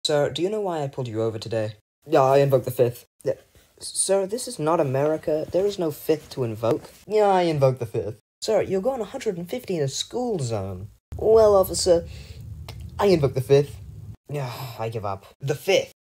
Sir, do you know why I pulled you over today? Yeah, I invoke the fifth. Yeah. Sir, this is not America. There is no fifth to invoke. Yeah, I invoke the fifth. Sir, you're going 150 in a school zone. Well, officer, I invoke the fifth. Yeah, I give up. The fifth.